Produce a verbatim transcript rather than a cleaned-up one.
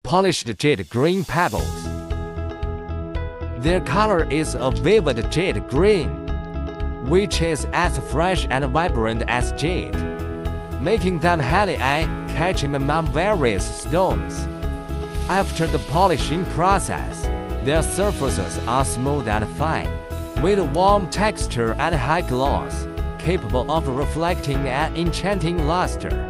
polished jade green pebbles. Their color is a vivid jade green, which is as fresh and vibrant as jade, making them highly eye-catching among various stones. After the polishing process, their surfaces are smooth and fine, with a warm texture and high gloss, capable of reflecting an enchanting luster.